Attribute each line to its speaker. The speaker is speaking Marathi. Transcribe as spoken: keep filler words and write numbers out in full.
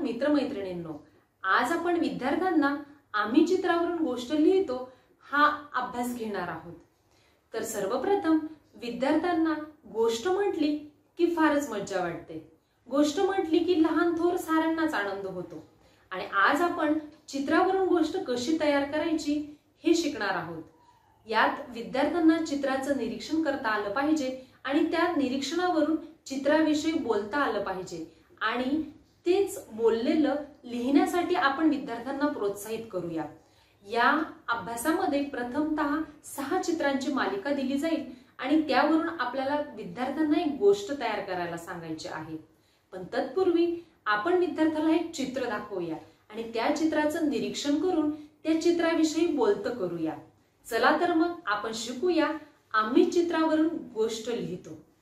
Speaker 1: मित्रमैत्रिणींनो, आज आपण विद्यार्थ्यांना आम्ही चित्रावरून गोष्ट लिहितो हा अभ्यास घेणार आहोत। तर सर्वप्रथम विद्यार्थ्यांना गोष्ट म्हटली की फारच मज्जा वाटते। गोष्ट म्हटली की लहान थोर साऱ्यांनाच आनंद होतो आणि आज आपण चित्रावरून गोष्ट कशी तयार करायची हे शिकणार आहोत। यात विद्यार्थ्यांना चित्राचं निरीक्षण करता आलं पाहिजे आणि त्या निरीक्षणावरून चित्राविषयी बोलता आलं पाहिजे आणि तेच बोललेलं लिहिण्यासाठी आपण विद्यार्थ्यांना प्रोत्साहित करूया। या अभ्यासामध्ये प्रथमतः सहा चित्रांची मालिका दिली जाईल आणि त्यावरून आपल्याला विद्यार्थ्यांना एक गोष्ट तयार करायला सांगायची आहे। पण तत्पूर्वी आपण विद्यार्थ्याला एक चित्र दाखवूया आणि त्या चित्राचं निरीक्षण करून त्या चित्राविषयी बोलतं करूया। चला तर मग आपण शिकूया आम्ही चित्रावरून गोष्ट लिहितो।